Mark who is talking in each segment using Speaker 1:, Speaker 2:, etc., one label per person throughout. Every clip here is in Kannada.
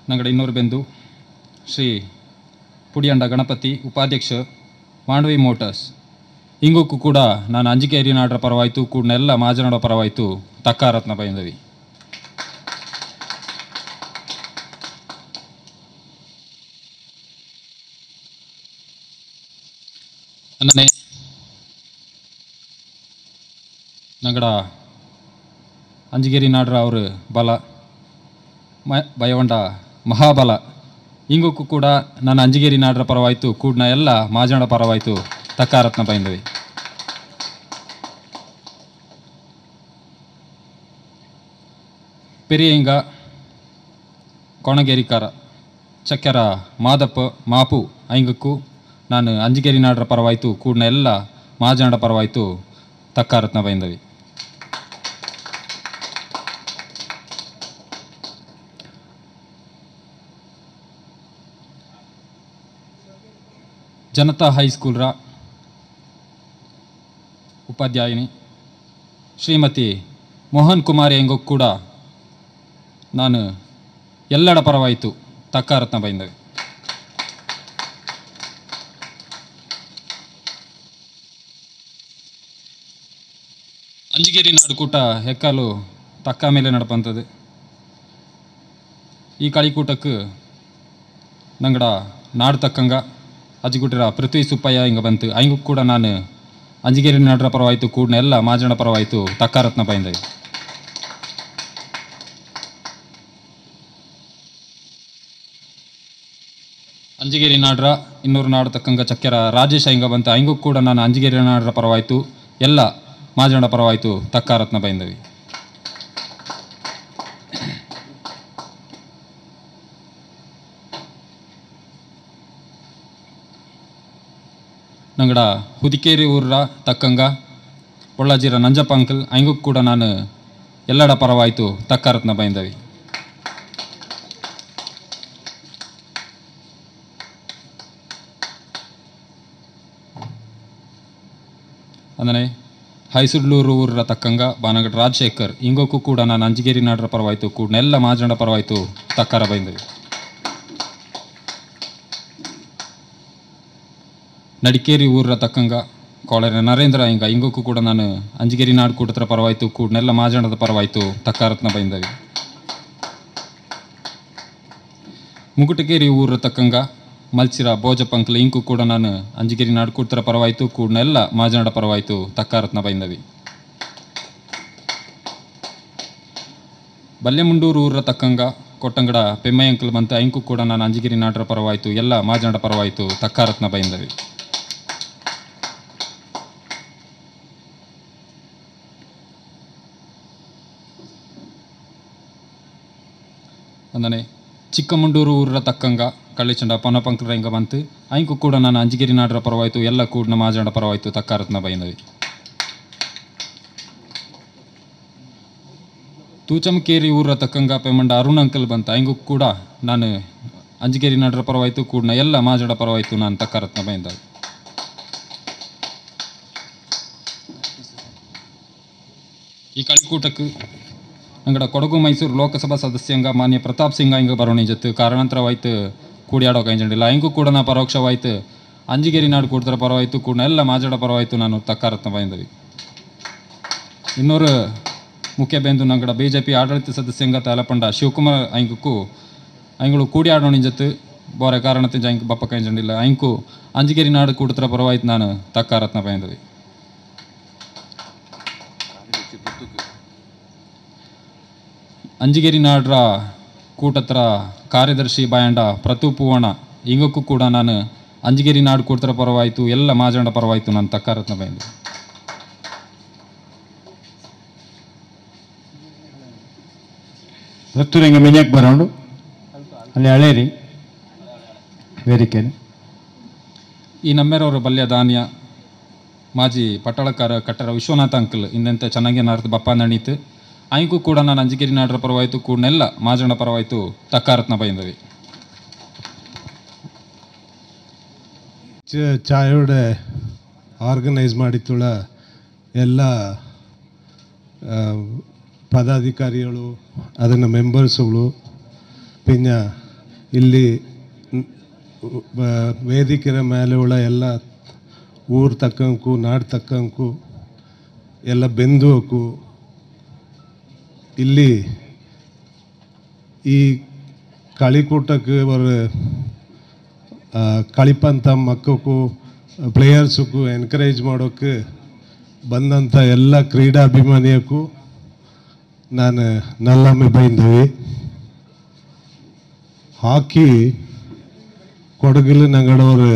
Speaker 1: ನಂಗಡ ಇನ್ನೂರು ಬೆಂದು ಶ್ರೀ ಪುಡಿಯಂಡ ಗಣಪತಿ ಉಪಾಧ್ಯಕ್ಷ ಮಾಂಡವಿ ಮೋಟರ್ಸ್ ಇಂಗಕ್ಕೂ ಕೂಡ ನಾನು ಅಂಜಿಕೇರಿ ನಾಡರ ಪರವಾಯಿತು ಕೂಡ ಎಲ್ಲ ಮಾಜನಾಡ ಪರವಾಯಿತು ತಕ್ಕಾರತ್ನ ಬೈಂದವಿ. ಅನ್ನನೆ ನಂಗಡ ಅಂಜಿಗೇರಿ ನಾಡ್ರ ಅವರು ಬಲ ಭಯವಂಡ ಮಹಾಬಲ ಇಂಗಕ್ಕೂ ಕೂಡ ನಾನು ಅಂಜಿಗೇರಿ ನಾಡ್ರ ಪರವಾಯಿತು ಕೂಡ್ನ ಎಲ್ಲ ಮಾಜನಾಡ ಪರವಾಯಿತು ತಕ್ಕಾರತ್ನ ಬೈಂದವಿ. ಪೆರಿಯಂಗ ಕೊಣಗೇರಿಕಾರ ಚಕ್ಕೆರ ಮಾದಪ್ಪ ಮಾಪು ಐಂಗಕ್ಕೂ ನಾನು ಅಂಜಿಗೇರಿ ನಾಡ್ರ ಪರವಾಯಿತು ಕೂಡ್ನ ಎಲ್ಲ ಮಾಜನಾಡ ಪರವಾಯಿತು ತಕ್ಕಾರತ್ನ ಬೈಂದವಿ. ಜನತಾ ಹೈಸ್ಕೂಲ್ರ ಉಪಾಧ್ಯಾಯಿನಿ ಶ್ರೀಮತಿ ಮೋಹನ್ ಕುಮಾರಿ ಎಂಗೂ ಕೂಡ ನಾನು ಎಲ್ಲರ ಪರವಾಯಿತು ತಕ್ಕಾರತ್ನ ಬೈಂದವಿ. ಅಂಜಿಗೇರಿ ನಾಡುಕೂಟ ಹೆಕ್ಕಾಲು ತಕ್ಕ ಮೇಲೆ ನಡಪಂಥದ್ದು. ಈ ಕಳಿಕೂಟಕ್ಕೆ ನಂಗಡ ನಾಡು ತಕ್ಕಂಗ ಅಜ್ಜಿಗುಟ್ಟಿರ ಪೃಥ್ವಿ ಸುಪ್ಪಯ್ಯ ಹಿಂಗೆ ಬಂತು ಹಂಗೂ ಕೂಡ ನಾನು ಅಂಜಿಗೇರಿ ನಾಡ್ರ ಪರವಾಯಿತು ಕೂಡ್ನ ಎಲ್ಲ ಮಾಜನ ಪರವಾಯಿತು ತಕ್ಕಾರತ್ನ ಬೈಂದವಿ. ಅಂಜಿಗೇರಿ ನಾಡ್ರ ಇನ್ನೂರು ನಾಡು ತಕ್ಕಂಗ ಚಕ್ಕೆರ ರಾಜೇಶ್ ಹಿಂಗ ಬಂತು ಹಂಗೂ ಕೂಡ ನಾನು ಅಂಜಿಗೇರಿ ನಾಡ್ರ ಪರವಾಯಿತು ಎಲ್ಲ ಮಾಜನ ಪರವಾಯಿತು ತಕ್ಕಾರತ್ನ ಬೈಂದವಿ. ನಂಗಡ ಹುದಿಕೇರಿ ಊರ ತಕ್ಕಂಗ ಒಳ್ಳಜಿರ ನಂಜಪ್ಪ ಅಂಕಲ್ ಹಂಗೂ ಕೂಡ ನಾನು ಎಲ್ಲರ ಪರವಾಯಿತು ತಕ್ಕಾರತ್ನ ಬೈಂದವಿ. ಅಂದರೆ ಹೈಸುಡ್ಲೂರು ಊರ ತಕ್ಕಂಗ ಬಾನಗಡ ರಾಜಶೇಖರ್ ಹಿಂಗೋಕ್ಕೂ ಕೂಡ ನಾನು ಅಂಜಿಗೇರಿ ನಾಡ್ರ ಪರವಾಯಿತು ಕೂಡ ಎಲ್ಲ ಮಾಜನ ಪರವಾಯಿತು ತಕ್ಕಾರ ಬೈಂದವಿ. ನಡಿಕೇರಿ ಊರ ತಕ್ಕಂಗ ಕೋಳರ ನರೇಂದ್ರ ಹಿಂಗ ಹಿಂಗೋಕ್ಕೂ ಕೂಡ ನಾನು ಅಂಜಿಗೇರಿ ನಾಡು ಕೂಟತ್ರ ಪರವಾಯಿತು ಕೂಡನೆಲ್ಲ ಮಾಜನದ ಪರವಾಯಿತು ತಕ್ಕಾರತ್ನ ಬೈಂದವಿ. ಮುಗುಟಗೇರಿ ಊರ ತಕ್ಕಂಗ ಮಲ್ಚಿರ ಬೋಜಪ್ಪಂಕಲ್ ಇಂಕು ಕೂಡ ನಾನು ಅಂಜಿಗೇರಿ ನಾಡು ಕೂಟತ್ರ ಪರವಾಯಿತು ಕೂಡನೆಲ್ಲ ಮಾಜನದ ಪರವಾಯಿತು ತಕ್ಕಾರತ್ನ ಬೈಂದವಿ. ಬಲ್ಲೆಮುಂಡೂರು ಊರ ತಕ್ಕಂಗ ಕೊಟ್ಟಂಗಡ ಪೆಮ್ಮೈ ಅಂಕಲ್ ಬಂತ ಇಂಕು ಕೂಡ ನಾನು ಅಂಜಿಗೇರಿ ನಾಡ್ರ ಪರವಾಯಿತು ಎಲ್ಲ ಮಾಜನದ ಪರವಾಯಿತು ತಕ್ಕಾರತ್ನ ಬೈಂದವಿ. ಅಂದರೆ ಚಿಕ್ಕಮಂಡೂರು ಊರ ತಕ್ಕಂಗ ಕಳ್ಳಿಚಂಡ ಪೊನ್ನಪಂಕರ ಹಿಂಗ ಬಂತು ಐಂಕು ಕೂಡ ನಾನು ಅಂಜಿಗೇರಿ ನಾಡ್ರ ಪರವಾಯಿತು ಎಲ್ಲ ಕೂಡ್ನ ಮಾಜನ ಪರವಾಯಿತು ತಕ್ಕಾರತ್ನ ಬೈಂದವಿ. ತೂಚಮಕೇರಿ ಊರ ತಕ್ಕಂಗ ಪೆಮ್ಮಂಡ ಅರುಣ್ ಅಂಕಲ್ ಬಂತ ಐಂಗೂ ಕೂಡ ನಾನು ಅಂಜಿಗೇರಿ ನಾಡ್ರ ಪರವಾಯಿತು ಕೂಡ್ನ ಎಲ್ಲ ಮಾಜನ ಪರವಾಯಿತು ನಾನು ತಕ್ಕಾರತ್ನ ಬೈಂದವಿ. ಈ ಕಳಿಕೂಟಕ್ಕೆ ನಂಗಡ ಕೊಡಗು ಮೈಸೂರು ಲೋಕಸಭಾ ಸದಸ್ಯಂಗ ಮಾನ್ಯ ಪ್ರತಾಪ್ ಸಿಂಗ ಹಿಂಗೆ ಬರೋಣ ಜೊತೆ ಕಾರಣಾಂತರವಾಯ್ತು ಕೂಡಿಯಾಡೋ ಕೈಂಜಂಡಿಲ್ಲ ಹಿಂಗೂ ಕೂಡ ನಾ ಪರೋಕ್ಷವಾಯ್ತು ಅಂಜಿಗೇರಿ ನಾಡು ಕೂಡ್ತರ ಪರವಾಯಿತು ಕೂಡ ಎಲ್ಲ ಮಾಜಡ ಪರವಾಯಿತು ನಾನು ತಕ್ಕಾರತ್ನ ಬೈಂದವಿ. ಇನ್ನೂರು ಮುಖ್ಯ ಬೆಂದು ನಂಗಡ BJP ಆಡಳಿತ ಸದಸ್ಯಂಗ ತಾಲಪಂಡ ಶಿವಕುಮಾರ್ ಐಂಗೂ ಐಂಗಳು ಕೂಡಿ ಆಡೋಣ ಜೊತೆ ಬೋರೆ ಕಾರಣತೆ ಐಂಕ್ ಬಪ್ಪ ಕೈಂಜಂಡಿಲ್ಲ ಐಂಕು ಅಂಜಿಗೇರಿ ನಾಡು ಕೂಡ್ತರ ಪರವಾಯಿತು ನಾನು ತಕ್ಕಾರತ್ನ ಬೈಂದವಿ. ಅಂಜಿಗೇರಿ ನಾಡ್ರ ಕೂಟತ್ರ ಕಾರ್ಯದರ್ಶಿ ಬಾಯಂಡ ಪ್ರತು ಪೂವಣ ಹಿಂಗಕ್ಕೂ ಕೂಡ ನಾನು ಅಂಜಿಗೇರಿ ನಾಡು ಕೂಡ್ತರ ಪರವಾಯಿತು ಎಲ್ಲ ಮಾಜಂಡ ಪರವಾಯಿತು ನಾನು ತಕ್ಕಾರತ್ನ ಬೈಂದವಿ.
Speaker 2: ಹೊತ್ತು ಹಿಂಗೆ ಮಿನಿಯಕ್ಕೆ ಬರೋಣ ಅಲ್ಲಿ ಹಳೇರಿ ವೇದಿಕೆ
Speaker 1: ಈ ನಮ್ಮೆರವರು ಬಲ್ಯ ಧಾನ್ಯ ಮಾಜಿ ಪಟ್ಟಳಕಾರ ಕಟ್ಟರ ವಿಶ್ವನಾಥ ಅಂಕಲ್ ಇಂದಂತೆ ಚೆನ್ನಾಗಿ ನಾರ್ದು ಬಪ್ಪ ನಡೀತು ಐಂಗೂ ಕೂಡ ನಾನು ಅಂಜಿಗೇರಿ ನಾಡ್ರ ಪರವಾಯಿತು ಕೂಡನೆಲ್ಲ ಮಾಜನ ಪರವಾಯಿತು ತಕ್ಕಾರತ್ನ ಬೈಂದವಿ.
Speaker 3: ಚಾಯೋಡೆ ಆರ್ಗನೈಸ್ ಮಾಡಿತ್ತುಳ ಎಲ್ಲ ಪದಾಧಿಕಾರಿಗಳು ಅದನ್ನು ಮೆಂಬರ್ಸ್ಗಳು ಪಿನ್ನ ಇಲ್ಲಿ ವೇದಿಕೆಯ ಮೇಲೆ ಉಳ್ಳ ಎಲ್ಲ ಊರು ತಕ್ಕಂಕು ನಾಡು ತಕ್ಕಂಕು ಎಲ್ಲ ಬೆಂದೋಕು ಇಲ್ಲಿ ಈ കളിക്കൂട്ടಕ್ಕೆ ஒரு ಕಳಿಪಂಥ ಮಕ್ಕಕ್ಕೂ ಪ್ಲೇಯರ್ಸಕ್ಕೂ ಎನ್ಕರೇಜ್ ಮಾಡೋಕ್ಕೆ ಬಂದಂಥ ಎಲ್ಲ ಕ್ರೀಡಾಭಿಮಾನಿಯಕ್ಕೂ ನಾನು ನಲ್ಲಮ್ಮೆ ಬೈಂದವಿ ಹಾಕಿ ಕೊಡಗಿல் ഞങ്ങളുടെ ഒരു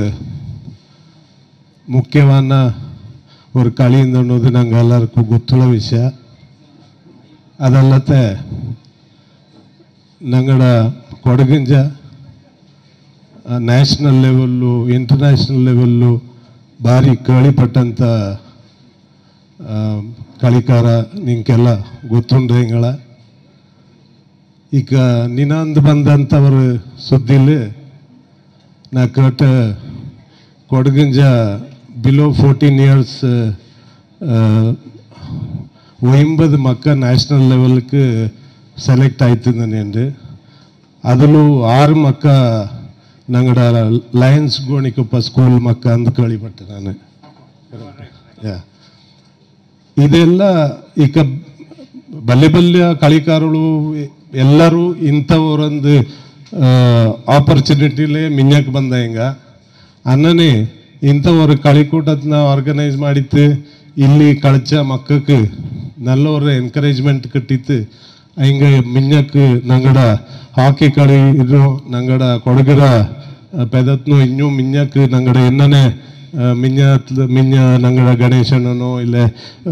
Speaker 3: മുഖ്യமான ഒരു കളിയുണ്ടെന്നത് ഞങ്ങൾക്ക് എല്ലാവർക്കും ಗೊತ್ತುള്ള ವಿಷಯ ಅದಲ್ಲದೆ ഞങ്ങളുടെ ಕೊಡಗಿಂಜ ನ್ಯಾಷನಲ್ ಲೆವೆಲ್ಲು ಇಂಟರ್ನ್ಯಾಷನಲ್ ಲೆವೆಲ್ಲು ಭಾರಿ ಕೇಳಿಪಟ್ಟಂಥ കളിಕಾರ ನಿಂಗೆಲ್ಲ ಗೊತ್ತುಂಡು ಹಿಂಗಳ ಈಗ ನಿನ್ನೊಂದು ಬಂದಂಥವ್ರ ಸುದ್ದಿಲಿ ನಾ ಕೇಟ ಕೊಡಗಿಂಜ ಬಿಲೋ 14 years 50 ಮಕ್ಕ ನ್ಯಾಷನಲ್ ಲೆವೆಲ್ಗೆ ಸೆಲೆಕ್ಟ್ ಆಯ್ತಿದ್ದಾನೆ അതിലു 6 ಮಕ್ಕ ഞങ്ങളുടെ ಲಯನ್ಸ್ ಗೋಣಿಕೊಪ್ಪ ಸ್ಕೂಲ್ ಮಕ್ಕ ಅಂದು ಕೇಳಿಪಟ್ಟೆ ನಾನು ಇದೆಲ್ಲ ಈಗ ಬಲ್ಯ കളിಕಾರರು ಎಲ್ಲರೂ ಇಂಥವರೊಂದು ಆಪರ್ಚುನಿಟಿಲೇ ಮಿಂಜಕ್ಕೆ ಬಂದ ಹಿಂಗ ಅನ್ನನೇ ಇಂಥವ್ರ കളിക്കൂട്ടത്തിನ ಆರ್ಗನೈಸ್ ಮಾಡಿತ್ತು ಇಲ್ಲಿ കളിച്ച മക്കൾക്ക് നല്ല ഒരു എൻകറേജ്മെന്റ് കിട്ടിയിട്ട് ಹಿಂಗೆ ಮಿಂಜಕ್ಕೆ ഞങ്ങളുടെ ಹಾಕಿ കളി ಇದು ഞങ്ങളുടെ ಕೊಡಗರ ಪೆದತ್ನು ಇನ್ನೂ ಮಿಂಜಕ್ಕೆ ഞങ്ങളുടെ എന്നನೆ ಮಿಂಜ ഞങ്ങളുടെ ಗಣೇಶನೋ ಇಲ್ಲೇ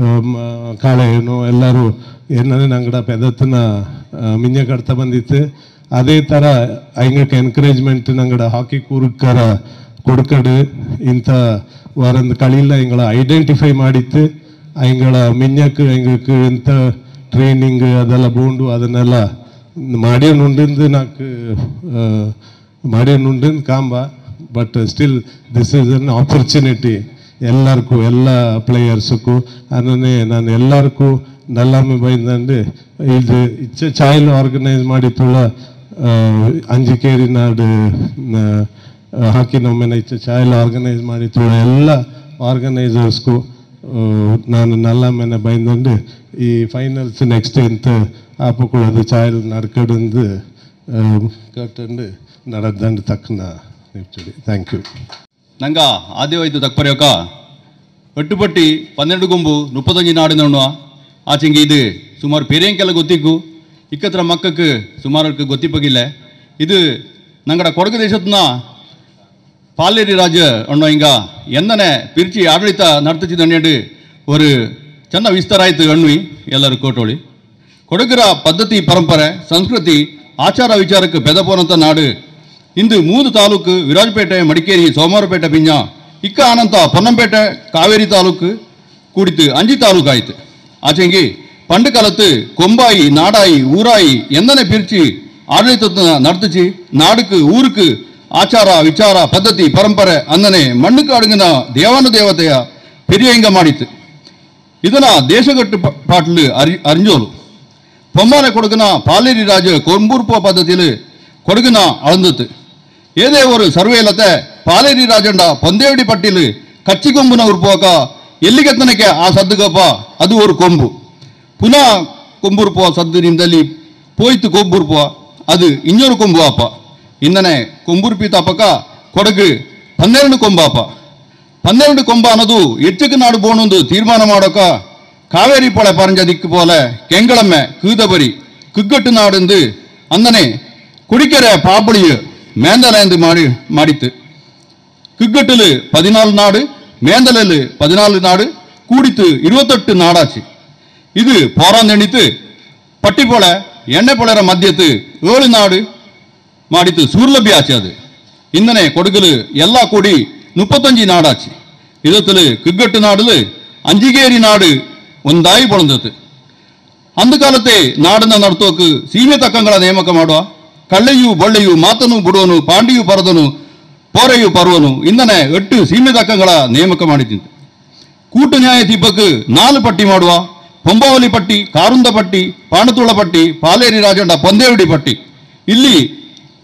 Speaker 3: ಕಾಳೆನೋ ಎಲ್ಲರೂ ಏನಂದರೆ ഞങ്ങളുടെ ಪೆದತ್ತಿನ ಮಿಂಜ ಕಟ್ತಾ ಬಂದಿತ್ತು ಅದೇ ಥರ ಹಿಂಗಕ್ಕೆ ಎನ್ಕರೇಜ್ಮೆಂಟ್ ഞങ്ങളുടെ ಹಾಕಿ ಕೂರ್ಕರ ಕೊಡ್ಕಡು ಇಂಥ ವಾರೊಂದು കളിಲ್ಲ ಹಿಂಗಳ ಐಡೆಂಟಿಫೈ ಮಾಡಿತ್ತು ಹಿಂಗಳ ಮಿಂಜಕ್ಕೆ ಹಿಂಗಕ್ಕೆ ಎಂಥ ಟ್ರೈನಿಂಗ್ ಅದೆಲ್ಲ ಬೋಂಡು ಅದನ್ನೆಲ್ಲ ಮಾಡಿಯನುಂಡಿಂದು ನಾಲ್ಕು ಮಾಡಿಯನುಂಡಿಂದು ಕಾಂಬ but still this is an opportunity ಎಲ್ಲರಿಗೂ ಎಲ್ಲ ಪ್ಲೇಯರ್ಸಕ್ಕೂ ಅನ್ನೇ ನಾನು ಎಲ್ಲರಿಗೂ ನಲ್ಲಮ್ಮೆ ಬೈದಂಡು ಇದು ಇಚ್ಛೆ ಚಾಯ್ಲು ಆರ್ಗನೈಸ್ ಮಾಡಿತ್ತುള്ള ಅಂಜಿಕೇರಿ ನಾಡು ಹಾಕಿ ನಮ್ಮೆನ ಇಚ್ಛೆ ಚಾಯ್ಲು ಆರ್ಗನೈಸ್ ಮಾಡಿತ್ತುള്ള ಎಲ್ಲ ಆರ್ಗನೈಸರ್ಸ್ಗೂ ನಾನು ನಲ್ಲಮ್ಮನ ಬೈದಂಡು ಈ ಫೈನಲ್ಸ್ ನೆಕ್ಸ್ಟ್ ಎಂತ ಆಪಕ್ಕುಳ್ಳದು ಚಾಯ್ಲು ನಡ್ಕಡುಂದು ಕಟ್ಟಂಡು ನಡೆದಂಡು ತಕ್ಕನ ನಿಪ್ಚುಡಿ ಥ್ಯಾಂಕ್ ಯು
Speaker 4: ನಂಗೆ ಆದ್ಯವಾಯ್ತು ತಕ್ಪರ್ಯೋಕ ಒಟ್ಟುಪಟ್ಟಿ 12 ಗೊಂಬು 35 ನಾಡಿನ ಆಚೆಂಗೆ ಇದು ಸುಮಾರು ಪೇರೆಂಕೆಲ್ಲ ಗೊತ್ತಿಕ್ಕು ಇಕ್ಕತ್ರ ಮಕ್ಕಕ್ಕೆ ಸುಮಾರು ಗೊತ್ತಿಪ್ಪಗಿಲ್ಲ ಇದು ನಂಗಡ ಕೊಡಗು ದೇಶತ್ನ ಪಾಲೇರಿ ರಾಜ ಅನ್ನೋ ಹಿಂಗ ಎಂದನೆ ಪಿರ್ಚಿ ಆಡಳಿತ ನಡೆತಿದ್ದಂಡು ஒரு ಚೆನ್ನ ವಿಸ್ತಾರ ಆಯ್ತು ಅಣ್ವಿ ಎಲ್ಲರೂ ಕೋಟೋಳಿ ಕೊಡಗರ ಪದ್ಧತಿ ಪರಂಪರೆ ಸಂಸ್ಕೃತಿ ಆಚಾರ ವಿಚಾರಕ್ಕೆ ಬೆದಪೋನಂತ ನಾಡು ಇಂದು 3 ತಾಲೂಕು ವಿರಾಜಪೇಟೆ ಮಡಿಕೇರಿ ಸೋಮವಾರಪೇಟೆ ಪಿಂಜ ಇಕ್ಕ ಆನಂತ ಪೊನ್ನಂಪೇಟೆ ಕಾವೇರಿ ತಾಲೂಕು ಕೂಡಿತು 5 ತಾಲೂಕು ಆಯ್ತು ಆಚೆಂಗಿ ಪಂಡು ಕಾಲತ್ತು ಕೊಂಬಾಯಿ ನಾಡಾಯಿ ಊರಾಯಿ ಎಂದನೆ ಪಿರ್ಚಿ ಆಡಳಿತ ನಡೆತಿಸಿ ನಾಡುக்கு ஊருக்கு ಆಚಾರ ವಿಚಾರ ಪದ್ಧತಿ ಪರಂಪರೆ ಅನ್ನನೆ ಮಣ್ಣುக்கு ಅಡಗಿನ ದೇವಾನು ದೇವತೆಯ ಪೆರಿಯಂಗ ಮಾಡಿತ್ತು ಇದನ್ನ ದೇಶಗಟ್ಟು ಪಾಟ್ಲು ಅರಿஞ்சೋಲು பொம்மானை கொடுக்குனா பாலேரி ராஜ கொம்பூர்போ பద్ధதியில் கொடுக்குனா அளந்துத்து ஏதே ஒரு சர்வேலத்தை பாலேரி ராஜண்ட பொந்தேவடி பட்டியில் கச்சி கொம்புன உருப்போக்க ಎಲ್ಲಿಗೆತ್ತನಕ್ಕೆ ಆ ಸದ್ದುಗಪ್ಪ ಅದು ஒரு ಕೊಂಬು ಪುನಃ ಕೊಂಬೂರ್ಪೋ ಸದ್ದು ನಿಮ್ದಲ್ಲಿ ಪೋಯ್ತು ಕೊಂಬೂರ್ಪೋ ಅದು ಇನ್ನೊರು ಕೊಂಬು ಅಪ್ಪ ಇನ್ನನೆ ಕೊಂಬೂರ್ಪಿ ತಪ್ಪಕ ಕೊಡಗು 12 ಕೊಂಬಾಪ 12 ಕೊಂಬ ಅನ್ನೋದು ಹೆಚ್ಚಕ್ಕೆ ನಾಡು ಬೋಣೊಂದು ತೀರ್ಮಾನ ಮಾಡೋಕ ಕಾವೇರಿ ಪೊಳೆ ಪರಂಜ ದಿಕ್ಕು ಪೋಲೆ ಕೆಂಗಳಮ್ಮೆ ಕೀದಬರಿ ಕುಗ್ಗಟ್ಟು ನಾಡುಂದು ಅಂದನೆ ಕುಡಿಕೆರೆ ಪಾಪಳಿಯು ಮೇಂದಲೆಂದು ಮಾಡಿತ್ತು ಕುಗ್ಗಟ್ಟಿಲು 14 ನಾಡು ಮೇಂದಲೆಲು 14 ನಾಡು ಕೂಡಿತು 28 ನಾಡಾಚಿ ಇದು போராந்தெணித்து பட்டிப்பொಳೆ ಎಣ್ಣೆ ಪೊಳೆರ ಮಧ್ಯತ್ತು 7 ನಾಡು ಮಾಡಿತು ಸೂರ್ಲಭ್ಯ ಆಚೆ ಅದು ಇಂದನೆ ಕೊಡಗಲು ಎಲ್ಲ ಕೂಡಿ 35 ನಾಡಾಚಿ ಇದತ್ತಲು ಕುಗ್ಗಟ್ಟು ನಾಡಲು ಅಂಜಿಗೇರಿ ನಾಡು ಒಂದಾಯಿ ಪೊಳಂದತ್ತು ಅಂದು ಕಾಲത്തെ ನಾಡನ್ನ ನಡ್ತೋಕು ಸೀಮೆ ತಕ್ಕಂಗಳ ನೇಮಕ ಮಾಡುವ ಕಳ್ಳೆಯು ಬಳ್ಳೆಯು ಮಾತನು ಬಿಡುವನು ಪಾಂಡಿಯು ಪರದನು ಪೋರೆಯು ಪರ್ವನು ಇಂದನೆ 8 ಸೀಮೆ ತಕ್ಕಂಗಳ ನೇಮಕ ಮಾಡಿದ್ದು ಕೂಟು ನ್ಯಾಯ ದೀಪಕ್ಕೆ 4 ಪಟ್ಟಿ ಮಾಡುವ ಪೊಂಬಾವಲಿ ಪಟ್ಟಿ ಕಾರುಂದ ಪಟ್ಟಿ ಪಾಣತುಳ ಪಟ್ಟಿ ಪಾಲೇರಿ ರಾಜಂಡ ಪೊಂದೇವಡಿ ಪಟ್ಟಿ ಇಲ್ಲಿ